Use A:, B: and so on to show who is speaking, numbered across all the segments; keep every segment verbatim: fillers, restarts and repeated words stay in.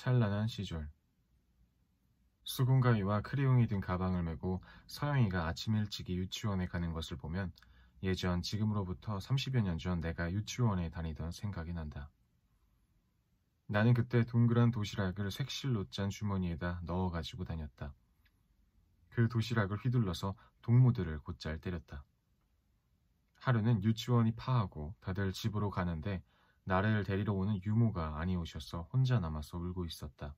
A: 찬란한 시절. 수군가위와 크레용이 든 가방을 메고 서영이가 아침 일찍이 유치원에 가는 것을 보면 예전 지금으로부터 삼십여 년 전 내가 유치원에 다니던 생각이 난다. 나는 그때 동그란 도시락을 색실로 짠 주머니에다 넣어가지고 다녔다. 그 도시락을 휘둘러서 동무들을 곧잘 때렸다. 하루는 유치원이 파하고 다들 집으로 가는데 나를 데리러 오는 유모가 아니 오셔서 혼자 남아서 울고 있었다.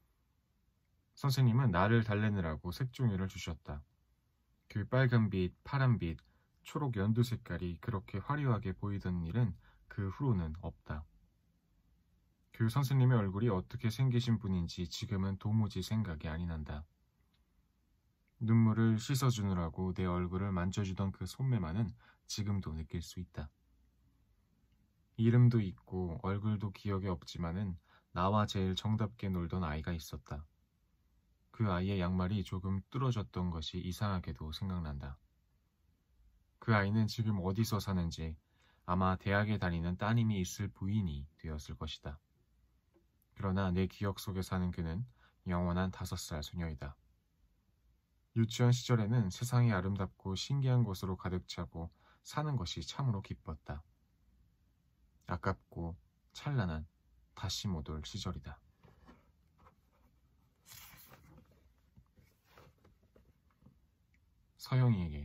A: 선생님은 나를 달래느라고 색종이를 주셨다. 그 빨간빛, 파란빛, 초록 연두 색깔이 그렇게 화려하게 보이던 일은 그 후로는 없다. 그 선생님의 얼굴이 어떻게 생기신 분인지 지금은 도무지 생각이 아니 난다. 눈물을 씻어주느라고 내 얼굴을 만져주던 그 손매만은 지금도 느낄 수 있다. 이름도 있고 얼굴도 기억에 없지만은 나와 제일 정답게 놀던 아이가 있었다. 그 아이의 양말이 조금 뚫어졌던 것이 이상하게도 생각난다. 그 아이는 지금 어디서 사는지 아마 대학에 다니는 따님이 있을 부인이 되었을 것이다. 그러나 내 기억 속에 사는 그는 영원한 다섯 살 소녀이다. 유치원 시절에는 세상이 아름답고 신기한 것으로 가득 차고 사는 것이 참으로 기뻤다. 아깝고 찬란한 다시 못 올 시절이다. 서영이에게.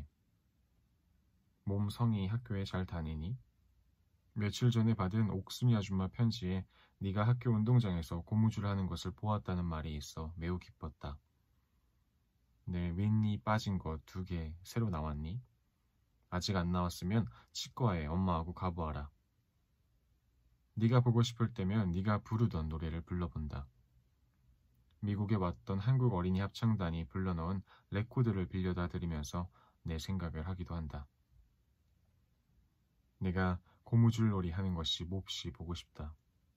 A: 몸 성이 학교에 잘 다니니? 며칠 전에 받은 옥순이 아줌마 편지에 네가 학교 운동장에서 고무줄 하는 것을 보았다는 말이 있어 매우 기뻤다. 내 윗니 빠진 거 두 개 새로 나왔니? 아직 안 나왔으면 치과에 엄마하고 가보아라. 네가 보고 싶을 때면 네가 부르던 노래를 불러본다. 미국에 왔던 한국 어린이 합창단이 불러넣은 레코드를 빌려다 드리면서 내 생각을 하기도 한다. 내가 고무줄 놀이 하는 것이 몹시 보고 싶다.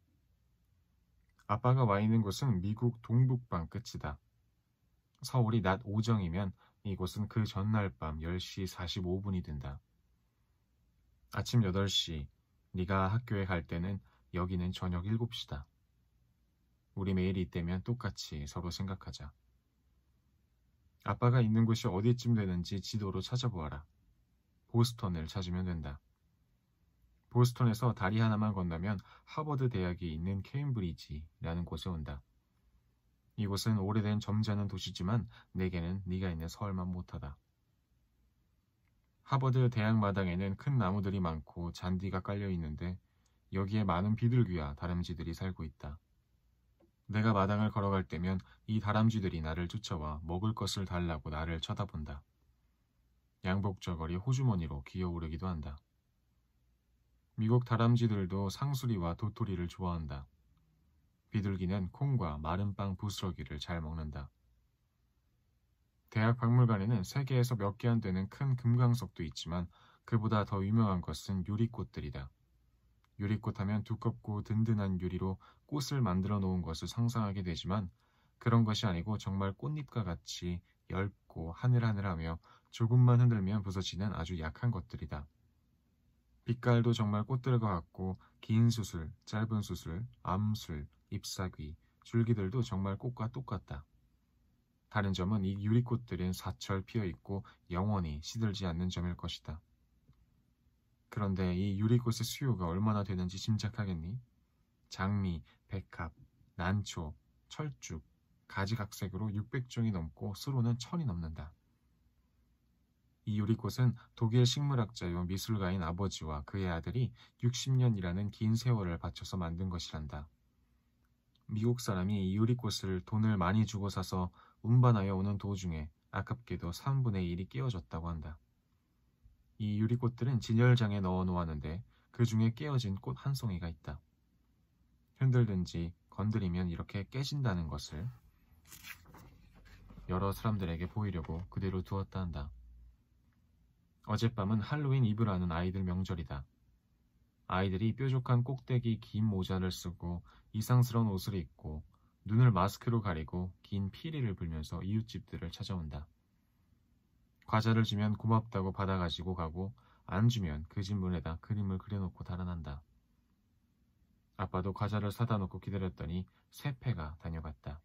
A: 아빠가 와 있는 곳은 미국 동북방 끝이다. 서울이 낮 오정이면 이곳은 그 전날 밤 열 시 사십오 분이 된다. 아침 여덟 시, 네가 학교에 갈 때는 여기는 저녁 일곱 시다. 우리 매일 이때면 똑같이 서로 생각하자. 아빠가 있는 곳이 어디쯤 되는지 지도로 찾아보아라. 보스턴을 찾으면 된다. 보스턴에서 다리 하나만 건너면 하버드 대학이 있는 케임브리지라는 곳에 온다. 이곳은 오래된 점잖은 도시지만 내게는 네가 있는 서울만 못하다. 하버드 대학 마당에는 큰 나무들이 많고 잔디가 깔려 있는데 여기에 많은 비둘기와 다람쥐들이 살고 있다. 내가 마당을 걸어갈 때면 이 다람쥐들이 나를 쫓아와 먹을 것을 달라고 나를 쳐다본다. 양복저고리 호주머니로 기어오르기도 한다. 미국 다람쥐들도 상수리와 도토리를 좋아한다. 비둘기는 콩과 마른 빵 부스러기를 잘 먹는다. 대학 박물관에는 세계에서 몇 개 안 되는 큰 금강석도 있지만 그보다 더 유명한 것은 유리꽃들이다. 유리꽃 하면 두껍고 든든한 유리로 꽃을 만들어 놓은 것을 상상하게 되지만 그런 것이 아니고 정말 꽃잎과 같이 얇고 하늘하늘하며 조금만 흔들면 부서지는 아주 약한 것들이다. 빛깔도 정말 꽃들과 같고 긴 수술, 짧은 수술, 암술, 잎사귀, 줄기들도 정말 꽃과 똑같다. 다른 점은 이 유리꽃들은 사철 피어있고 영원히 시들지 않는 점일 것이다. 그런데 이 유리꽃의 수요가 얼마나 되는지 짐작하겠니? 장미, 백합, 난초, 철쭉, 가지각색으로 육백 종이 넘고 수로는 천이 넘는다. 이 유리꽃은 독일 식물학자요 미술가인 아버지와 그의 아들이 육십 년이라는 긴 세월을 바쳐서 만든 것이란다. 미국 사람이 이 유리꽃을 돈을 많이 주고 사서 운반하여 오는 도중에 아깝게도 삼분의 일이 깨어졌다고 한다. 이 유리꽃들은 진열장에 넣어 놓았는데 그 중에 깨어진 꽃 한 송이가 있다. 흔들든지 건드리면 이렇게 깨진다는 것을 여러 사람들에게 보이려고 그대로 두었다 한다. 어젯밤은 할로윈 이브라는 아이들 명절이다. 아이들이 뾰족한 꼭대기 긴 모자를 쓰고 이상스러운 옷을 입고 눈을 마스크로 가리고 긴 피리를 불면서 이웃집들을 찾아온다. 과자를 주면 고맙다고 받아가지고 가고 안 주면 그 집 문에다 그림을 그려놓고 달아난다. 아빠도 과자를 사다 놓고 기다렸더니 새 패가 다녀갔다.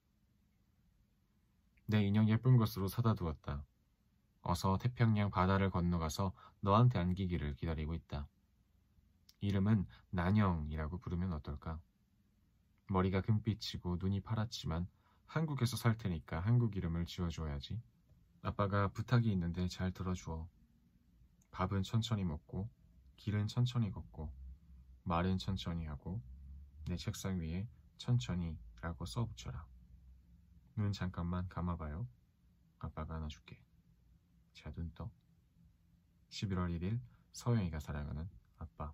A: 내 인형 예쁜 것으로 사다 두었다. 어서 태평양 바다를 건너가서 너한테 안기기를 기다리고 있다. 이름은 난영이라고 부르면 어떨까? 머리가 금빛이고 눈이 파랗지만 한국에서 살 테니까 한국 이름을 지어줘야지. 아빠가 부탁이 있는데 잘 들어주어. 밥은 천천히 먹고 길은 천천히 걷고 말은 천천히 하고 내 책상 위에 천천히 라고 써붙여라. 눈 잠깐만 감아봐요. 아빠가 안아줄게. 자, 눈 떠. 십일월 일일 서영이가 사랑하는 아빠.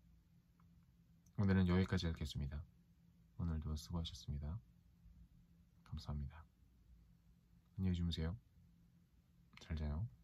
A: 오늘은 여기까지 읽겠습니다. 오늘도 수고하셨습니다. 감사합니다. 안녕히 주무세요. 잘 자요.